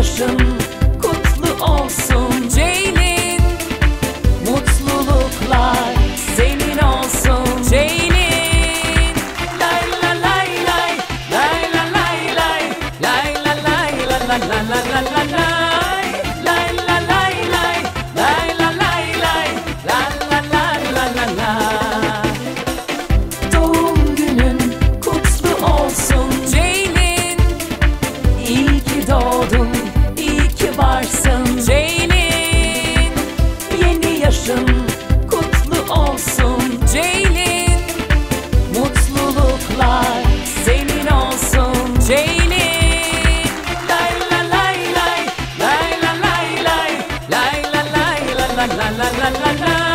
yaşın kutlu olsun Ceylin. Mutluluklar senin olsun Ceylin. Lay la lay lay, lay la lay lay, lay la lay la la la la la la lay. Lay la lay lay, lay la lay lay, la la la la la la. Doğum günün kutlu olsun Ceylin. İyi ki doğdun, iyi ki varsın Ceylin. Yeni yaşın kutlu olsun Ceylin. Mutluluklar senin olsun Ceylin. Lay la lay lay, lay la lay lay, lay la lay la la la la la la.